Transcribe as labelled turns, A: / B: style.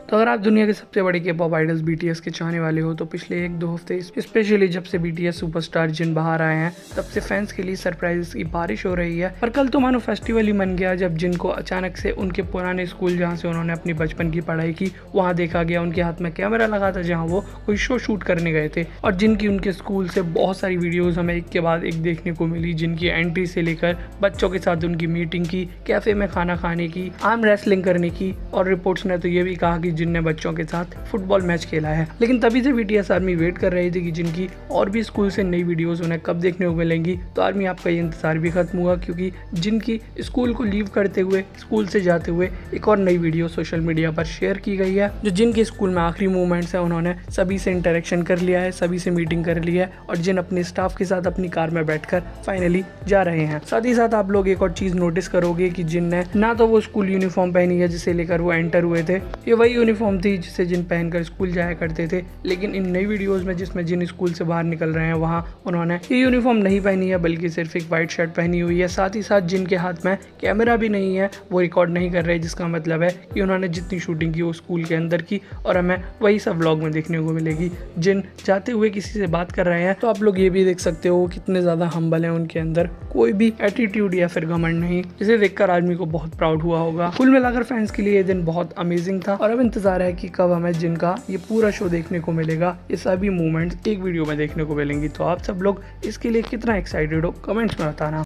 A: तो अगर आप दुनिया के सबसे बड़े के पॉप आइडल्स बीटीएस के चाहने वाले हो तो पिछले 1-2 हफ्ते स्पेशली जब से बीटीएस सुपरस्टार जिन बाहर आए हैं तब से फैंस के लिए सरप्राइज की बारिश हो रही है। पर कल तो मानो फेस्टिवल ही मन गया जब जिन को अचानक से उनके पुराने स्कूल जहाँ से उन्होंने अपनी बचपन की पढ़ाई की वहाँ देखा गया। उनके हाथ में कैमरा लगा था जहाँ वो कोई शो शूट करने गए थे और जिनकी उनके स्कूल से बहुत सारी वीडियोज हमें एक के बाद एक देखने को मिली, जिनकी एंट्री से लेकर बच्चों के साथ उनकी मीटिंग की, कैफे में खाना खाने की, आर्म रेसलिंग करने की और रिपोर्ट्स ने तो ये भी कहा कि जिन ने बच्चों के साथ फुटबॉल मैच खेला है। लेकिन तभी से बीटीएस आर्मी वेट कर रही थी कि जिनकी और भी स्कूल से नई वीडियोस उन्हें कब देखने को मिलेंगी। तो आर्मी आपका ये इंतजार भी खत्म हुआ क्योंकि जिनकी स्कूल को लीव करते हुए, स्कूल से जाते हुए एक और नई वीडियो सोशल मीडिया पर शेयर की गई है। जो जिनके स्कूल में आखिरी मूवमेंट्स है, उन्होंने सभी से इंटरेक्शन कर लिया है, सभी से मीटिंग कर ली है और जिन अपने स्टाफ के साथ अपनी कार में बैठकर फाइनली जा रहे हैं। साथ ही साथ आप लोग एक और चीज नोटिस करोगे कि जिन ने ना तो वो स्कूल यूनिफॉर्म पहनी है जिसे लेकर वो एंटर हुए थे, ये वही यूनिफॉर्म थी जिसे जिन पहनकर स्कूल जाया करते थे। लेकिन इन नई वीडियोस में जिसमें जिन स्कूल से बाहर निकल रहे हैं वहाँ उन्होंने ये यूनिफॉर्म नहीं पहनी है बल्कि सिर्फ एक वाइट शर्ट पहनी हुई है। साथ ही साथ जिनके हाथ में कैमरा भी नहीं है, वो रिकॉर्ड नहीं कर रहे, जिसका मतलब है कि उन्होंने जितनी शूटिंग की वो स्कूल के अंदर की और हमें वही सब व्लॉग में देखने को मिलेगी। जिन जाते हुए किसी से बात कर रहे हैं तो आप लोग ये भी देख सकते हो कितने ज़्यादा हम्बल हैं, उनके अंदर कोई भी एटीट्यूड या फिर घमंड नहीं, जिसे देखकर आदमी को बहुत प्राउड हुआ होगा। कुल मिलाकर फैंस के लिए ये दिन बहुत अमेजिंग था और अब इंतजार है कि कब हमें जिनका ये पूरा शो देखने को मिलेगा, ये सभी मूवमेंट्स एक वीडियो में देखने को मिलेंगी। तो आप सब लोग इसके लिए कितना एक्साइटेड हो कमेंट्स में बताना।